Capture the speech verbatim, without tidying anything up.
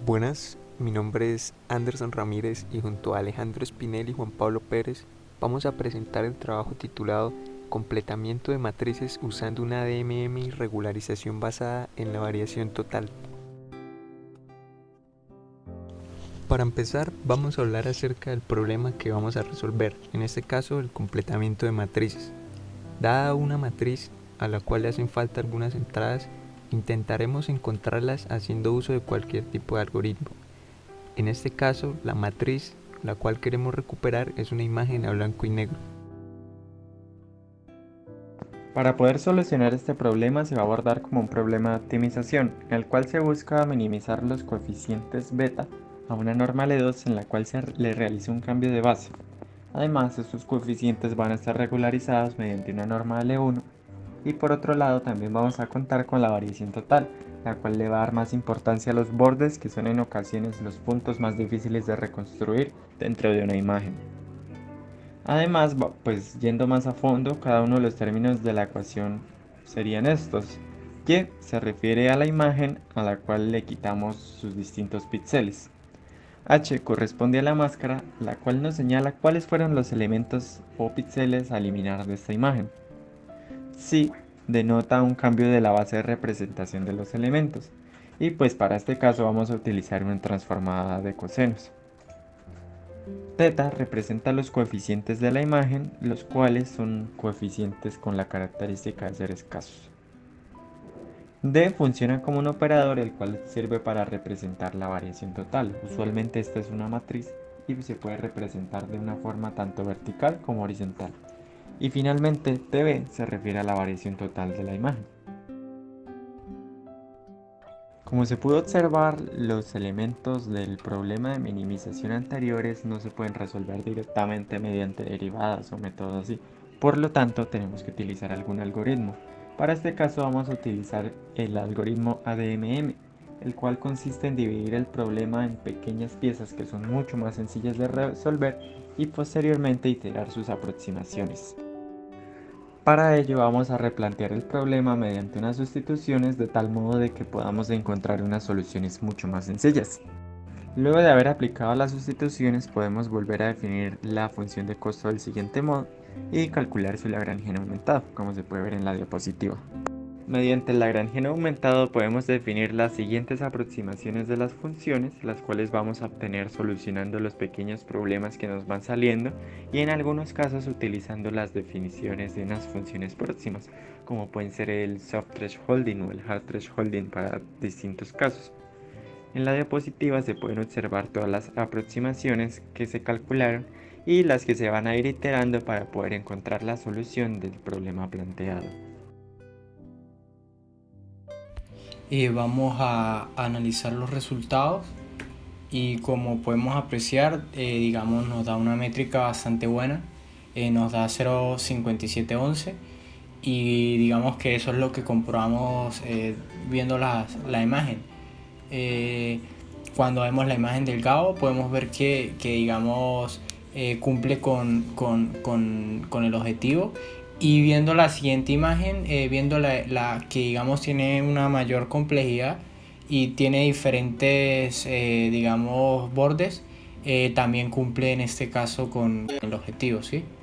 Buenas, mi nombre es Anderson Ramírez y junto a Alejandro Espinel y Juan Pablo Pérez vamos a presentar el trabajo titulado Completamiento de matrices usando una D M M y regularización basada en la variación total. Para empezar, vamos a hablar acerca del problema que vamos a resolver, en este caso el completamiento de matrices. Dada una matriz a la cual le hacen falta algunas entradas, intentaremos encontrarlas haciendo uso de cualquier tipo de algoritmo. En este caso, la matriz la cual queremos recuperar es una imagen a blanco y negro. Para poder solucionar este problema se va a abordar como un problema de optimización, en el cual se busca minimizar los coeficientes beta a una norma L dos en la cual se le realiza un cambio de base. Además, estos coeficientes van a estar regularizados mediante una norma L uno y por otro lado también vamos a contar con la variación total, la cual le va a dar más importancia a los bordes, que son en ocasiones los puntos más difíciles de reconstruir dentro de una imagen. Además, pues yendo más a fondo, cada uno de los términos de la ecuación serían estos, que se refiere a la imagen a la cual le quitamos sus distintos píxeles. H corresponde a la máscara, la cual nos señala cuáles fueron los elementos o píxeles a eliminar de esta imagen. Psi denota un cambio de la base de representación de los elementos, y pues para este caso vamos a utilizar una transformada de cosenos. Θ representa los coeficientes de la imagen, los cuales son coeficientes con la característica de ser escasos. D funciona como un operador el cual sirve para representar la variación total. Usualmente esta es una matriz y se puede representar de una forma tanto vertical como horizontal. Y finalmente T B se refiere a la variación total de la imagen. Como se pudo observar, los elementos del problema de minimización anteriores no se pueden resolver directamente mediante derivadas o métodos así. Por lo tanto, tenemos que utilizar algún algoritmo. Para este caso vamos a utilizar el algoritmo A D M M, el cual consiste en dividir el problema en pequeñas piezas que son mucho más sencillas de resolver y posteriormente iterar sus aproximaciones. Para ello vamos a replantear el problema mediante unas sustituciones de tal modo de que podamos encontrar unas soluciones mucho más sencillas. Luego de haber aplicado las sustituciones podemos volver a definir la función de costo del siguiente modo y calcular su Lagrangiano aumentado, como se puede ver en la diapositiva. Mediante el Lagrangiano aumentado podemos definir las siguientes aproximaciones de las funciones, las cuales vamos a obtener solucionando los pequeños problemas que nos van saliendo y en algunos casos utilizando las definiciones de unas funciones próximas, como pueden ser el soft thresholding o el hard thresholding para distintos casos. En la diapositiva se pueden observar todas las aproximaciones que se calcularon y las que se van a ir iterando para poder encontrar la solución del problema planteado. Eh, vamos a analizar los resultados y como podemos apreciar, eh, digamos, nos da una métrica bastante buena, eh, nos da cero coma cincuenta y siete once y digamos que eso es lo que comprobamos eh, viendo la, la imagen. Eh, cuando vemos la imagen del Gao podemos ver que, que digamos, eh, cumple con, con, con, con el objetivo. Y viendo la siguiente imagen, eh, viendo la, la que digamos tiene una mayor complejidad y tiene diferentes eh, digamos bordes, eh, también cumple en este caso con el objetivo, ¿sí?